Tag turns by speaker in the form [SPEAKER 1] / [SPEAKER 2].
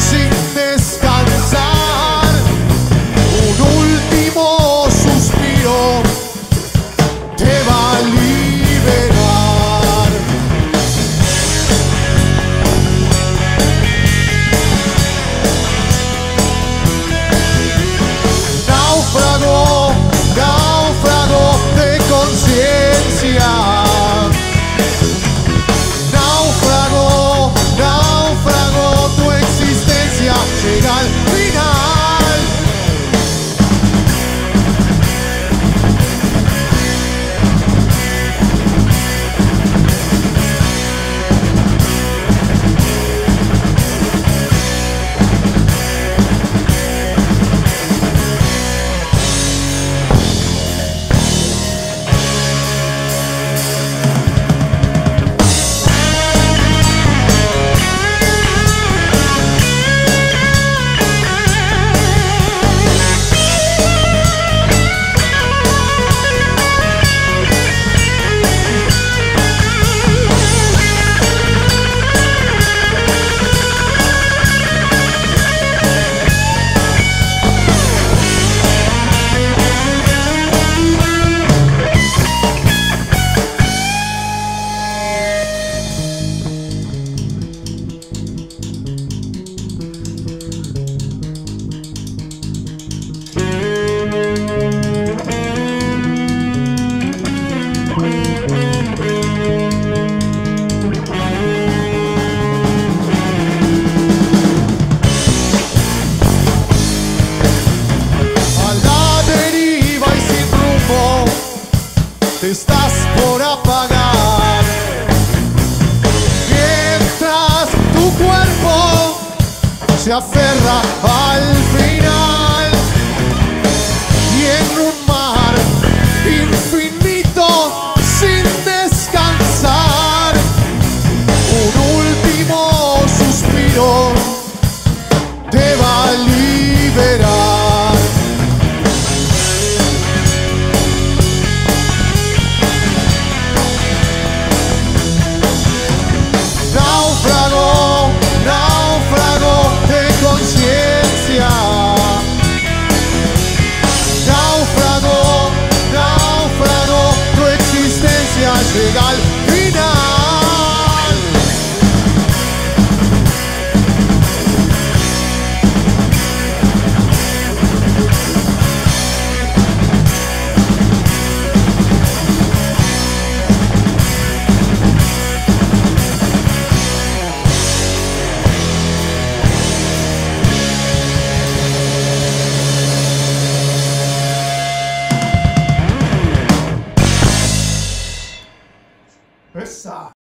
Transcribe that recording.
[SPEAKER 1] sin descansar. Un último suspiro te va a liberar. Náufrago, náufrago de conciencia. Náufrago, náufrago, tu existencia llega al final. Te estás por apagar, mientras tu cuerpo se aferra al final, y en un mar infinito sin descansar, un último suspiro te va a liberar. Náufrago de conciencia. Náufrago, náufrago, tu existencia llega al final. Essa!